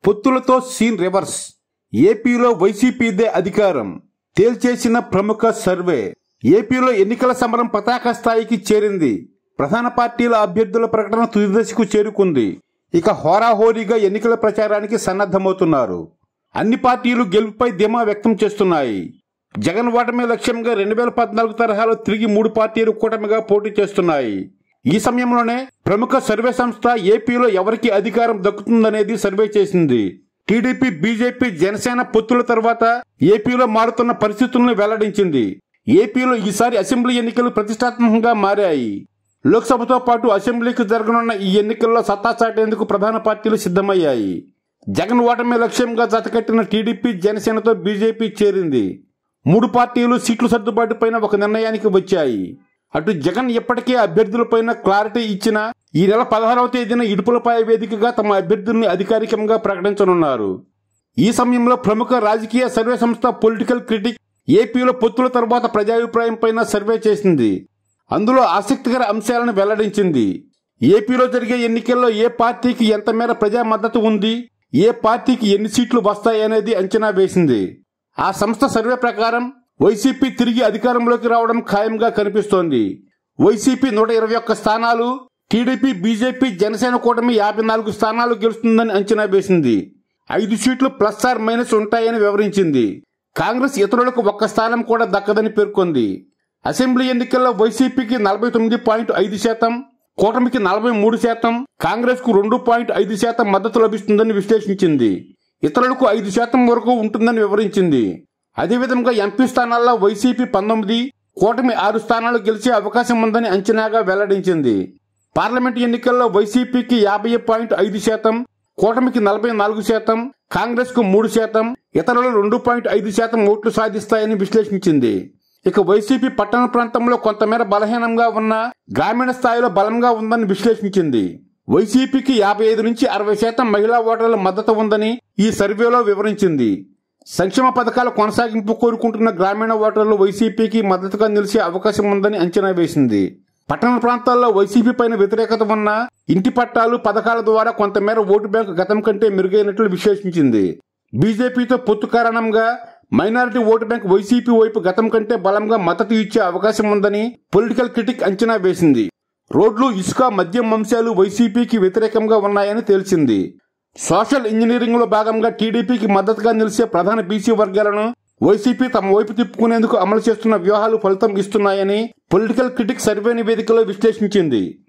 పొత్తులతో scene reverse. ఏపీలో వైసీపీదే అధికారం తేల్చేసిన ప్రముఖ సర్వే. ఏపీలో ఎన్నికల సమరం పతాక స్థాయికి చేరింది. ప్రధాన పార్టీల అభ్యర్థుల ప్రకటన తుది దశకు చేరుకుంది. ఇక హోరాహోరీగా ఎన్నికల ప్రచారానికి సన్నద్ధమవుతున్నారు. అన్ని పార్టీలు గెలుపుపై ధీమా వ్యక్తం చేస్తున్నాయి. జగన్ ఓటమి లక్ష్యంగా 2014 తరహాలో తిరిగి 3 పార్టీలు కూటమిగా పోటీ చేస్తున్నాయి. ఈ సమయంలోనే ప్రముఖ సర్వే సంస్థ ఏపీలో ఎవరికి అధికారం దక్కుతుందనేది సర్వే చేసింది. టీడీపీ, బీజేపీ, జనసేన పొత్తుల తర్వాత ఏపీలో మారుతున్న పరిస్థితులను వెల్లడించింది. ఏపీలో ఈసారి అసెంబ్లీ ఎన్నికలు ప్రతిష్టాత్మకంగా మారాయి. లోక్సభతో పాటు అసెంబ్లీకి జరగనున్న ఈ ఎన్నికల్లో సత్తా చాటేందుకు ప్రధాన పార్టీలు సిద్ధమయ్యాయి. జగన్ ఓటమి లక్ష్యంగా జతకట్టిన టీడీపీ, జనసేనతో బీజేపీ చేరింది. 3 పార్టీలు సీట్ల సర్దుబాటుపైన ఒక నిర్ణయానికి వచ్చాయి. అటు జగన్ ఇప్పటికే అభ్యర్థులపైన క్లారిటీ ఇచ్చినా ఈ నెల 16వ తేదీన ఇడుపులపాయ వేదికగా తమ అభ్యర్థుల్ని అధికారికంగా ప్రకటించనున్నారు. ఈ సమయంలో ప్రముఖ రాజకీయ సర్వే సంస్థ పొలిటికల్ క్రిటిక్ ఏపీలో పొత్తుల తర్వాత ప్రజాభిప్రాయం పైన సర్వే చేసింది. అందులో ఆసక్తికర అంశాలను వెల్లడించింది. ఏపీలో జరిగే ఎన్నికల్లో ఏ పార్టీకి ఎంత మేర ప్రజా మద్దతు ఉంది, ఏ పార్టీకి ఎన్ని సీట్లు వస్తాయనేది అంచనా వేసింది. ఆ సంస్థ సర్వే ప్రకారం వైసీపీ తిరిగి అధికారంలోకి రావడం ఖాయంగా కనిపిస్తోంది. వైసీపీ 121 స్థానాలు, టీడీపీ, బీజేపీ, జనసేన కూటమి 54 స్థానాలు గెలుస్తుందని అంచనా వేసింది. 5 సీట్లు ప్లస్ ఆర్ మైనస్ ఉంటాయని వివరించింది. కాంగ్రెస్ ఇతరులకు 1 స్థానం కూడా దక్కదని పేర్కొంది. అసెంబ్లీ ఎన్నికల్లో వైసీపీకి 49.5%, కూటమికి 43%, కాంగ్రెస్ కు 2.5% మద్దతు లభిస్తుందని విశ్లేషించింది. ఇతరులకు 5% వరకు ఉంటుందని వివరించింది. అదేవిధంగా ఎంపీ స్థానాల్లో వైసీపీ 19, కూటమి 6 స్థానాలు గెలిచే అవకాశం ఉందని అంచనాగా వెల్లడించింది. పార్లమెంటు ఎన్నికల్లో వైసీపీకి 50.5%, కూటమికి 44%, కాంగ్రెస్ కు 3%, ఇతరులు 2.5% ఓట్లు సాధిస్తాయని విశ్లేషించింది. ఇక వైసీపీ పట్టణ ప్రాంతంలో కొంతమేర బలహీనంగా ఉన్న గ్రామీణ స్థాయిలో బలంగా ఉందని విశ్లేషించింది. వైసీపీకి 55 నుంచి 60% మహిళా ఓటర్ల మద్దతు ఉందని ఈ సర్వేలో వివరించింది. సంక్షేమ పథకాల కొనసాగింపు కోరుకుంటున్న గ్రామీణ ఓటర్లు వైసీపీకి మద్దతుగా నిలిచే అవకాశం ఉందని అంచనా వేసింది. పట్టణ ప్రాంతాల్లో వైసీపీ పైన వ్యతిరేకత ఉన్న ఇంటి పట్టాలు, పథకాల ద్వారా కొంతమేర ఓటు బ్యాంకు గతం కంటే మెరుగైనట్లు విశ్లేషించింది. బీజేపీతో పొత్తు కారణంగా మైనారిటీ ఓటు బ్యాంక్ వైసీపీ వైపు గతం కంటే బలంగా మద్దతు ఇచ్చే అవకాశం ఉందని పొలిటికల్ క్రిటిక్ అంచనా వేసింది. రోడ్లు, ఇసుక, మద్యం అంశాలు వైసీపీకి వ్యతిరేకంగా ఉన్నాయని తేల్చింది. సోషల్ ఇంజనీరింగ్ లో భాగంగా టీడీపీకి మద్దతుగా నిలిచే ప్రధాన బీసీ వర్గాలను వైసీపీ తమ వైపు తిప్పుకునేందుకు అమలు చేస్తున్న వ్యూహాలు ఫలితం ఇస్తున్నాయని పొలిటికల్ క్రిటిక్ సర్వే నివేదికలో విశ్లేషించింది.